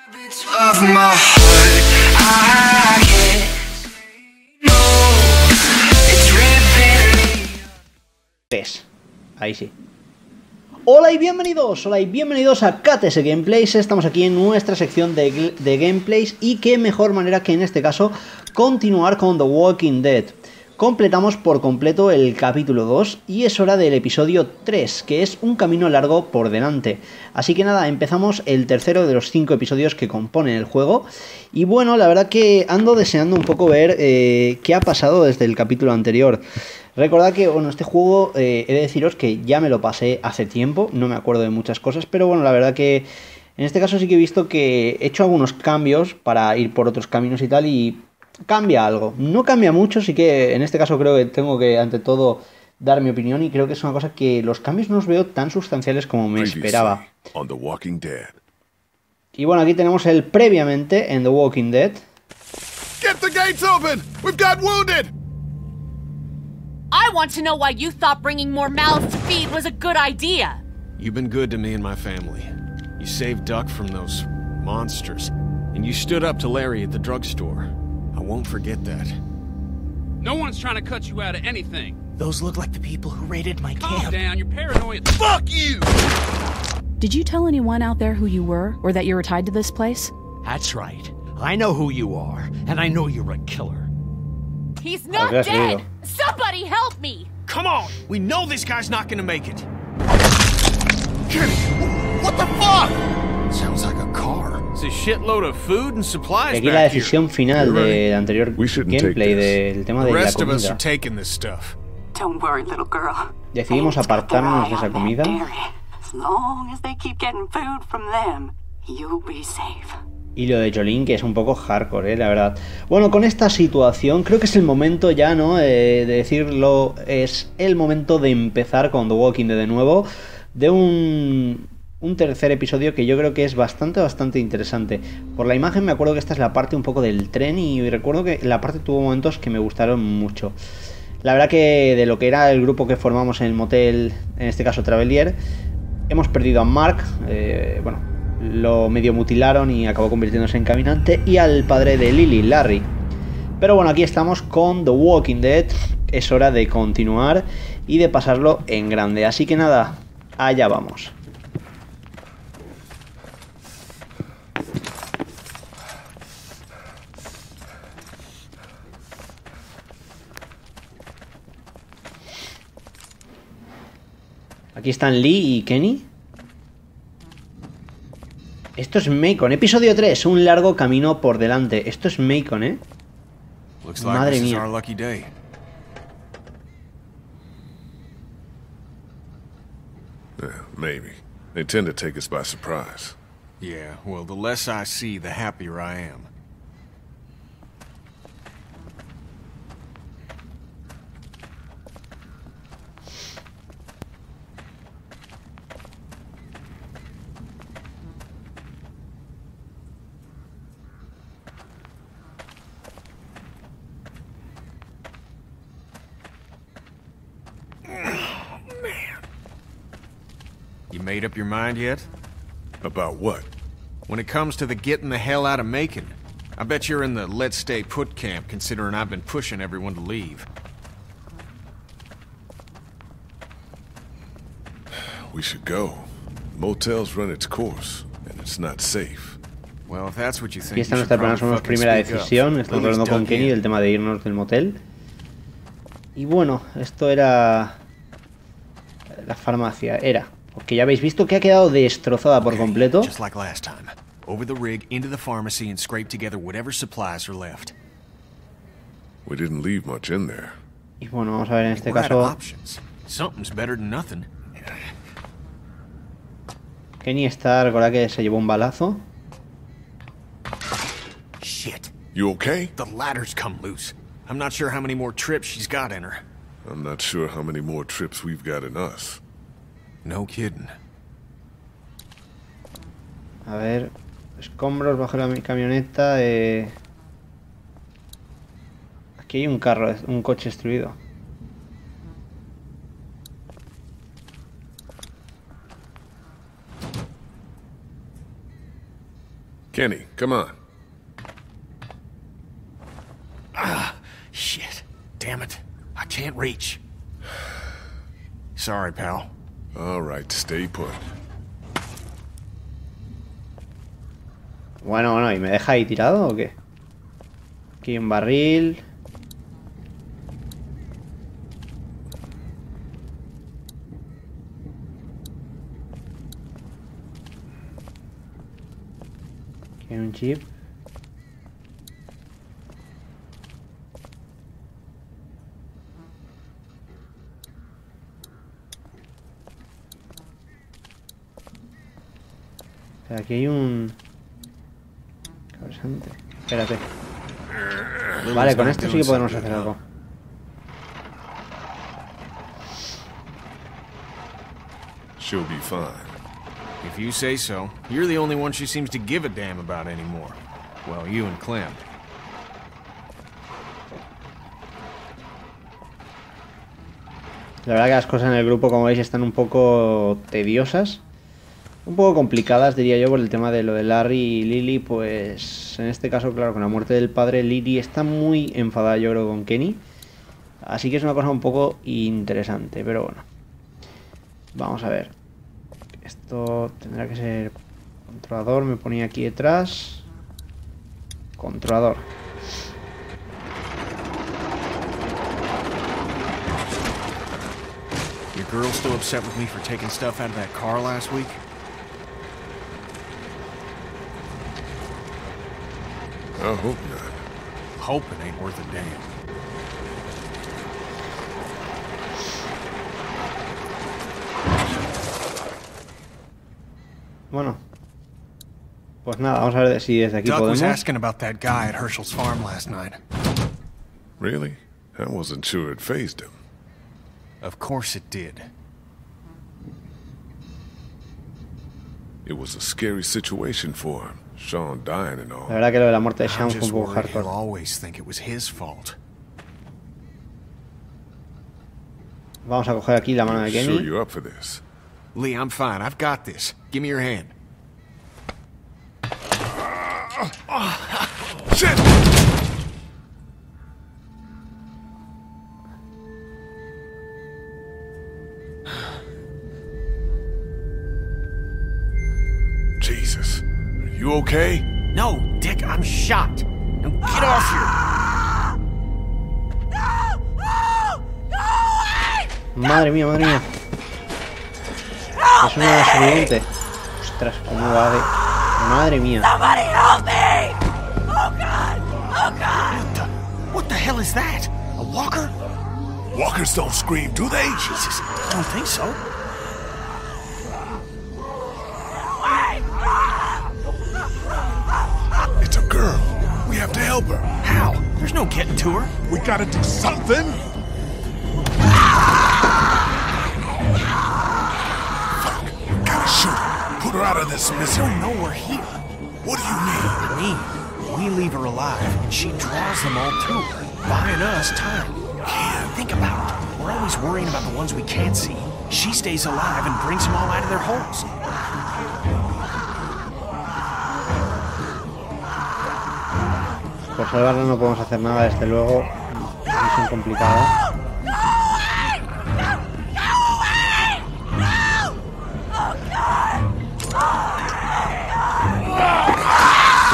Of my heart, I can't know. It's ripping me. 3. Ahí sí. Hola y bienvenidos a KTS Gameplays. Estamos aquí en nuestra sección de gameplays y qué mejor manera que en este caso continuar con The Walking Dead. Completamos por completo el capítulo 2 y es hora del episodio 3, que es un camino largo por delante. Así que nada, empezamos el tercero de los 5 episodios que componen el juego. Y bueno, la verdad que ando deseando un poco ver qué ha pasado desde el capítulo anterior. Recordad que, bueno, este juego he de deciros que ya me lo pasé hace tiempo, no me acuerdo de muchas cosas, pero bueno, la verdad que en este caso sí que he visto que he hecho algunos cambios para ir por otros caminos y tal y cambia algo. No cambia mucho, sí que en este caso creo que tengo que ante todo dar mi opinión y creo que es una cosa que los cambios no los veo tan sustanciales como me esperaba. On The Walking Dead. Y bueno, aquí tenemos el previamente en The Walking Dead. Get the gates open! We've got wounded! I want to know why you thought bringing more mouths to feed was a good idea. You've been good to me and my family. You saved Duck from those monsters, and you stood up to Larry at the drugstore. I won't forget that. No one's trying to cut you out of anything. Those look like the people who raided my Calm camp. down, you're paranoid. Fuck you! Did you tell anyone out there who you were, or that you were tied to this place? That's right. I know who you are, and I know you're a killer. He's not Gracias, dead! amigo. Somebody help me! Come on! We know this guy's not gonna make it. Kenny! What the fuck? Sounds like a car. It's a shitload of food and Y supplies aquí la back here. decisión final del anterior We shouldn't take gameplay this. del tema The de la rest of us comida. are taking this stuff. Don't worry, little girl. Decidimos They've got their apartarnos eye de esa on that comida. dairy. As long as they keep getting food from them, you'll be safe. Y lo de Jolene, que es un poco hardcore, la verdad. Bueno, con esta situación creo que es el momento ya, ¿no? De decirlo, es el momento de empezar con The Walking Dead de nuevo. De un tercer episodio que yo creo que es bastante interesante. Por la imagen me acuerdo que esta es la parte un poco del tren y recuerdo que la parte tuvo momentos que me gustaron mucho. La verdad que de lo que era el grupo que formamos en el motel, en este caso Travelier, hemos perdido a Mark, bueno, lo medio mutilaron y acabó convirtiéndose en caminante, y al padre de Lily, Larry. Pero bueno, aquí estamos con The Walking Dead, es hora de continuar y de pasarlo en grande. Así que nada, allá vamos. Aquí están Lee y Kenny. Esto es Macon, episodio 3, un largo camino por delante. Esto es Macon, ¿eh? Looks like Madre this is mía. our lucky day. Yeah, maybe. They tend to take us by surprise. Yeah, well, the less I see, the happier I am. You made up your mind yet? About what? When it comes to the getting the hell out of Macon, I bet you're in the let's stay put camp, considering I've been pushing everyone to leave. We should go. Motel's run its course, and it's not safe. Well, if that's what you Aquí think, está you nuestra should probably somos fucking primera speak up. decisión. Estamos Lily's hablando con dug Kenny in. del tema de irnos del motel. Y bueno, esto era la farmacia, era. Porque ya habéis visto que ha quedado destrozada por Okay, completo. just like last time. Over the rig, into the pharmacy, and scrape together whatever supplies are left. We didn't leave much in there. Y bueno, vamos a ver en este We're out of caso. options. Something's better than nothing. Kenny está, recordad que se llevó un balazo. Shit. You okay? The ladder's come loose. I'm not sure how many more trips she's got in her. I'm not sure how many more trips we've got in us. No kidding. A ver, escombros bajo la camioneta. Aquí hay un carro, un coche destruido. Kenny, come on. Shit. Damn it. I can't reach. Sorry, pal. All right, stay put. Bueno, ¿y me deja ahí tirado o qué? Aquí hay un barril. Aquí hay un chip. Aquí hay un... Interesante. Espérate. Vale, con esto sí que podemos hacer algo. She'll be fine. If you say so. You're the only one she seems to give a damn about anymore. Well, you and Clem. La verdad que las cosas en el grupo, como veis, están un poco tediosas. Un poco complicadas, diría yo, por el tema de lo de Larry y Lily. Pues en este caso, claro, con la muerte del padre, Lily está muy enfadada, yo creo, con Kenny. Así que es una cosa un poco interesante, pero bueno. Vamos a ver. Esto tendrá que ser controlador, me ponía aquí detrás. Controlador. Your girl still upset with me for taking stuff out of that car last week? I hope not. Hoping ain't worth a damn. Bueno. Pues nada, vamos a ver si desde aquí Duck was podemos. asking about that guy at Herschel's farm last night. Really? I wasn't sure it fazed him. Of course it did. It was a scary situation for him. Sean dying and all. La verdad que lo de la muerte de I'm Sean fue un just poco worried he'll hardcore. always think it was his fault. Vamos a coger aquí la mano de Sure Kenny. you're up for this. Lee, I'm fine. I've got this. Give me your hand. Shit! Jesus. Are you okay? No, Dick, I'm shot. Now get off here. Madre mía, madre mía. Es una sobreviviente. Ostras, cómo va de... Madre mía. What the hell is that? A walker? Walkers don't scream, do they? Jesus, I don't think so. It's a girl. We have to help her. How? There's no getting to her. We gotta do something. Fuck. We gotta shoot her. Put her out of this I misery. don't know we're here. What do you mean? We leave her alive, and she draws them all to her, buying us time. Think about it. We're always worrying about the ones we can't see. She stays alive and brings them all out of their holes. Por salvarla no podemos hacer nada, desde luego. Misión complicada. Sí,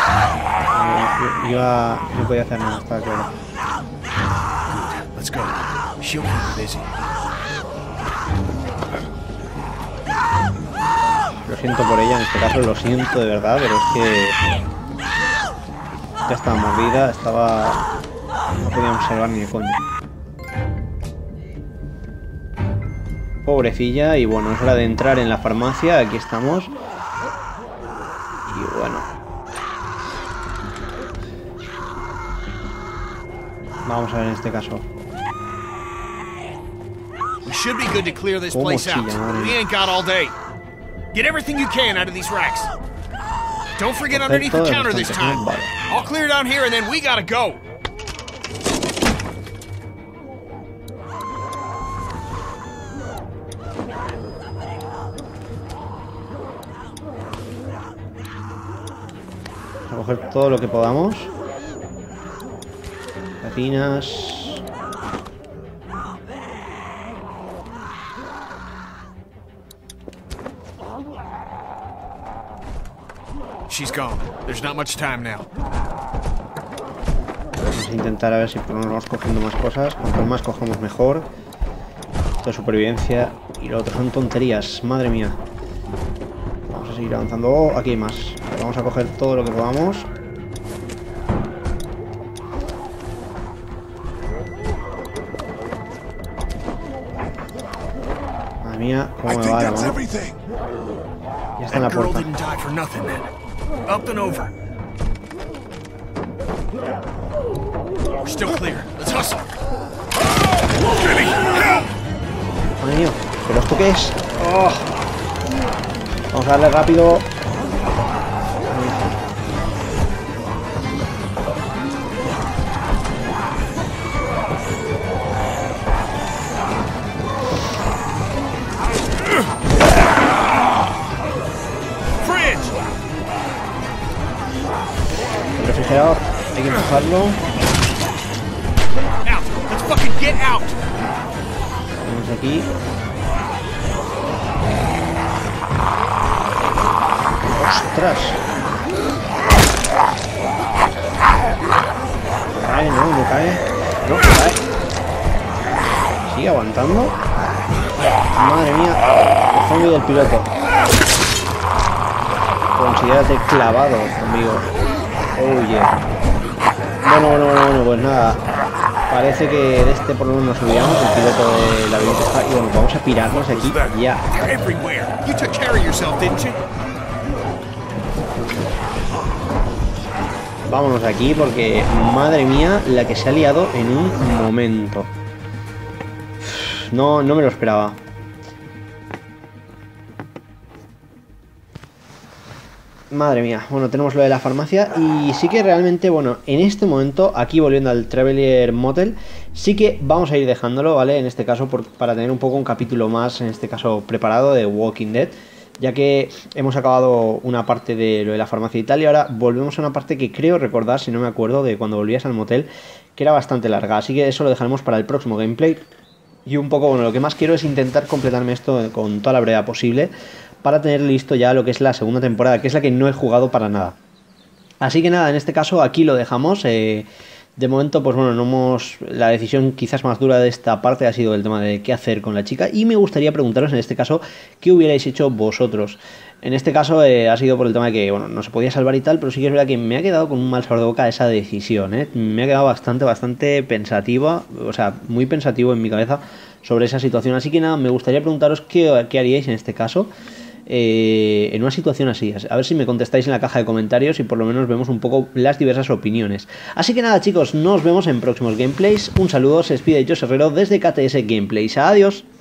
ya. No podía hacer nada, está claro. Let's go. She'll keep her busy. Lo siento por ella, en este caso lo siento de verdad, pero es que ya estaba mordida, estaba... no podíamos salvar ni de coño. Pobrecilla, y bueno, es hora de entrar en la farmacia, aquí estamos. Y bueno. Vamos a ver en este caso. We should be good to clear this ¿Cómo place out. chilla, madre We mía? ain't got all day. Get everything you can out of these racks. Don't forget Coger underneath the todo lo counter que this están time. cogiendo, vale. I'll clear down here and then we gotta go. Vamos a coger todo lo que podamos. Gallinas. She's gone. There's not much time now. Vamos a intentar a ver si por lo menos vamos cogiendo más cosas. Cuanto más cogemos mejor. Esto es supervivencia. Y lo otro son tonterías. Madre mía. Vamos a seguir avanzando. Oh, aquí hay más. Vamos a coger todo lo que podamos. Madre mía, cómo me va la mano. Ya está en la That girl puerta. didn't die for nothing then. Up and over. We're still clear. Let's hustle. Madre mía, ¿pero esto qué es? Oh. Vamos a darle rápido. Fridge! El refrigerador, hay que empujarlo. Out! Let's fucking get out! Vamos aquí. ¡Ostras! Cae, no cae. No cae. Sigue aguantando. Madre mía. El zombie del piloto. Considérate clavado, amigo. Oh yeah. Bueno, pues nada. Parece que de este por lo menos nos olvidamos. El piloto del laberinto está. Y bueno, vamos a pirarnos aquí ya. They're everywhere. You took care of yourself, didn't you? Vámonos aquí porque, madre mía, la que se ha liado en un momento. No me lo esperaba. Madre mía, bueno, tenemos lo de la farmacia y sí que realmente, bueno, en este momento, aquí volviendo al Traveler Motel, sí que vamos a ir dejándolo, ¿vale? En este caso, para tener un poco un capítulo más, en este caso, preparado de Walking Dead, ya que hemos acabado una parte de lo de la farmacia y tal, y ahora volvemos a una parte que creo recordar, si no me acuerdo, de cuando volvías al motel, que era bastante larga, así que eso lo dejaremos para el próximo gameplay. Y un poco, bueno, lo que más quiero es intentar completarme esto con toda la brevedad posible, para tener listo ya lo que es la segunda temporada, que es la que no he jugado para nada. Así que nada, en este caso aquí lo dejamos. De momento, pues bueno, la decisión quizás más dura de esta parte ha sido el tema de qué hacer con la chica. Y me gustaría preguntaros en este caso qué hubierais hecho vosotros. En este caso ha sido por el tema de que, bueno, no se podía salvar y tal, pero sí que es verdad que me ha quedado con un mal sabor de boca esa decisión, Me ha quedado bastante pensativa, o sea, muy pensativo en mi cabeza sobre esa situación. Así que nada, me gustaría preguntaros qué haríais en este caso. En una situación así, a ver si me contestáis en la caja de comentarios y por lo menos vemos un poco las diversas opiniones. Así que nada, chicos, nos vemos en próximos gameplays. Un saludo, se despide José Herrero desde KTS Gameplays. Adiós.